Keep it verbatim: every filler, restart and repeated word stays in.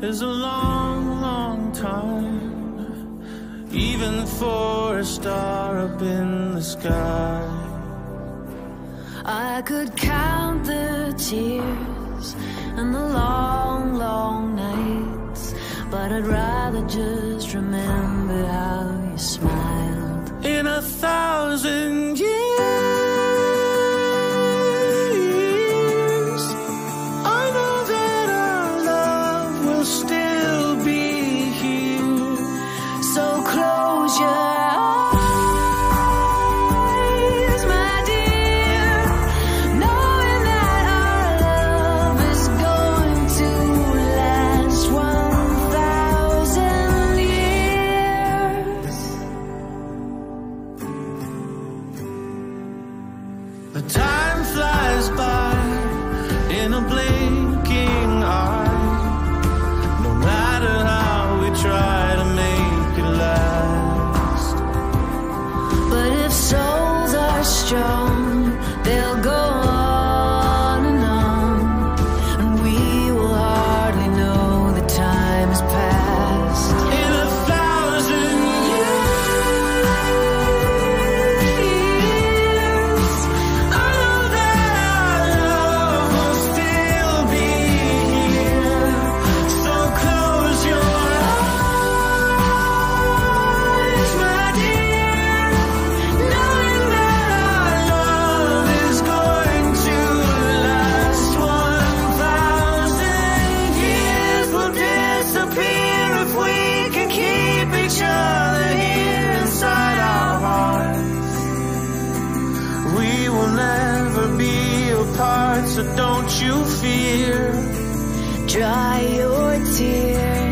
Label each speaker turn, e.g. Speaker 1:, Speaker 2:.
Speaker 1: is a long, long time, even for a star up in the sky.
Speaker 2: I could count the tears and the long, long nights, but I'd rather just remember how you smiled.
Speaker 1: In a thousand years, I know that our love will still be here.
Speaker 2: So close your eyes, my dear, knowing that our love is going to last one thousand years.
Speaker 1: The time flies by in a blinking eye. No matter how we try to make it last,
Speaker 2: But if souls are strong, they'll go on and on, and we will hardly know the time has passed.
Speaker 1: in a thousand years, I know that our love will still be here. So close your eyes, my dear, knowing that our love is going to last one thousand years. Will disappear if we can keep each other here inside our hearts. We will never be apart, so don't you fear.
Speaker 2: Dry your tears.